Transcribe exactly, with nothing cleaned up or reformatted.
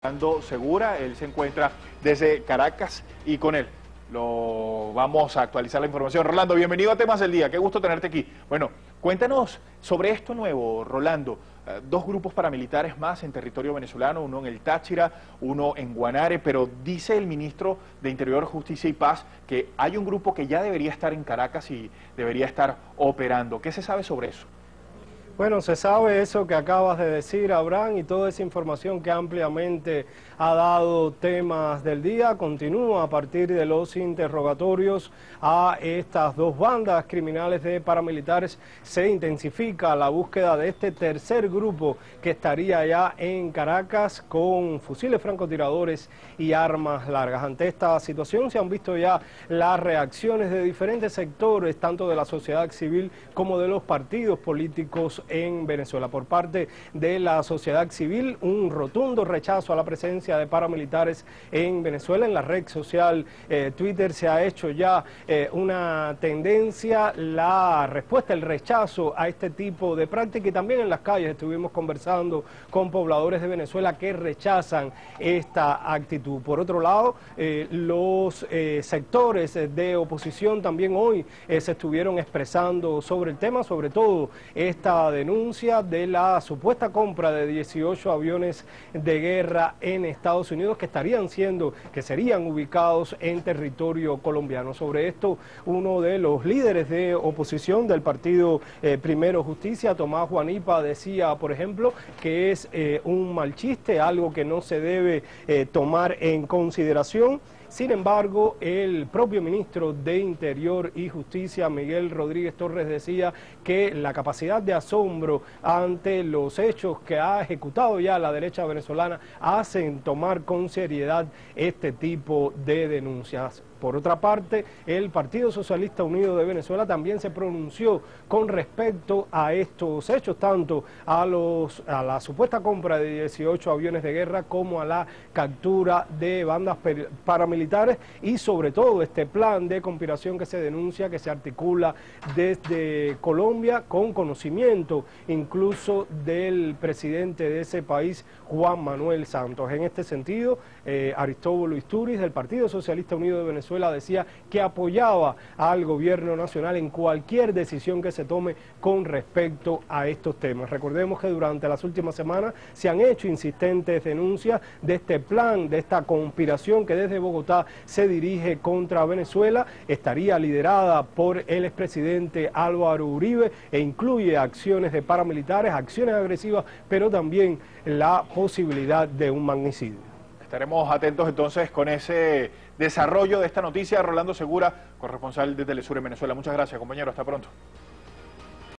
Rolando Segura, él se encuentra desde Caracas y con él lo vamos a actualizar la información. Rolando, bienvenido a Temas del Día, qué gusto tenerte aquí. Bueno, cuéntanos sobre esto nuevo, Rolando. Uh, dos grupos paramilitares más en territorio venezolano, uno en el Táchira, uno en Guanare, pero dice el ministro de Interior, Justicia y Paz que hay un grupo que ya debería estar en Caracas y debería estar operando. ¿Qué se sabe sobre eso? Bueno, se sabe eso que acabas de decir, Abraham, y toda esa información que ampliamente ha dado Temas del Día continúa a partir de los interrogatorios a estas dos bandas criminales de paramilitares. Se intensifica la búsqueda de este tercer grupo que estaría ya en Caracas con fusiles francotiradores y armas largas. Ante esta situación se han visto ya las reacciones de diferentes sectores, tanto de la sociedad civil como de los partidos políticos en Venezuela. Por parte de la sociedad civil, un rotundo rechazo a la presencia de paramilitares en Venezuela. En la red social eh, Twitter se ha hecho ya eh, una tendencia, la respuesta, el rechazo a este tipo de práctica, y también en las calles estuvimos conversando con pobladores de Venezuela que rechazan esta actitud. Por otro lado, eh, los eh, sectores de oposición también hoy eh, se estuvieron expresando sobre el tema, sobre todo esta denuncia de la supuesta compra de dieciocho aviones de guerra en Estados Unidos que estarían siendo, que serían ubicados en territorio colombiano. Sobre esto, uno de los líderes de oposición del partido eh, Primero Justicia, Tomás Juanipa, decía, por ejemplo, que es eh, un mal chiste, algo que no se debe eh, tomar en consideración. Sin embargo, el propio ministro de Interior y Justicia, Miguel Rodríguez Torres, decía que la capacidad de asombro ante los hechos que ha ejecutado ya la derecha venezolana hacen tomar con seriedad este tipo de denuncias. Por otra parte, el Partido Socialista Unido de Venezuela también se pronunció con respecto a estos hechos, tanto a, los, a la supuesta compra de dieciocho aviones de guerra como a la captura de bandas paramilitares y sobre todo este plan de conspiración que se denuncia, que se articula desde Colombia con conocimiento incluso del presidente de ese país, Juan Manuel Santos. En este sentido, eh, Aristóbulo Isturiz del Partido Socialista Unido de Venezuela decía que apoyaba al gobierno nacional en cualquier decisión que se tome con respecto a estos temas. Recordemos que durante las últimas semanas se han hecho insistentes denuncias de este plan, de esta conspiración que desde Bogotá se dirige contra Venezuela, estaría liderada por el expresidente Álvaro Uribe e incluye acciones de paramilitares, acciones agresivas, pero también la posibilidad de un magnicidio. Estaremos atentos entonces con ese desarrollo de esta noticia. Rolando Segura, corresponsal de Telesur en Venezuela. Muchas gracias, compañero. Hasta pronto.